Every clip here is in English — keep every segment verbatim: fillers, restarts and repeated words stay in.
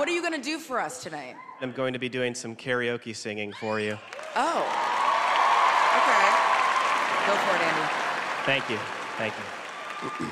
what are you gonna do for us tonight? I'm going to be doing some karaoke singing for you. Oh. Okay. Go for it, Andy. Thank you. Thank you.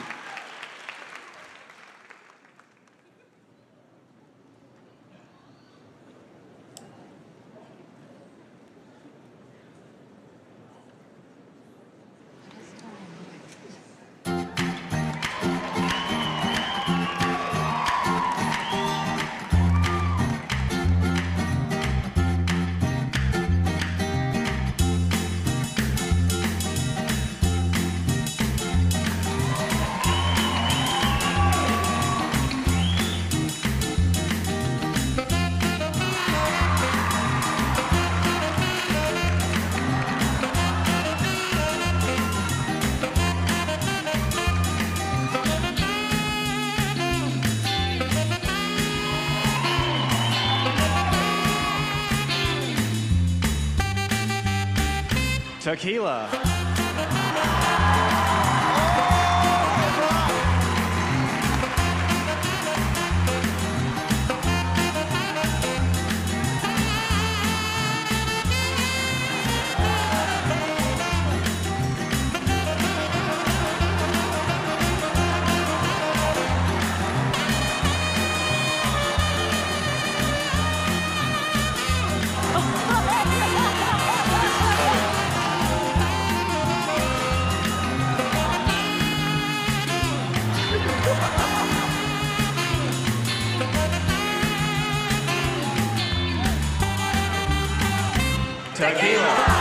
Tequila. Tequila.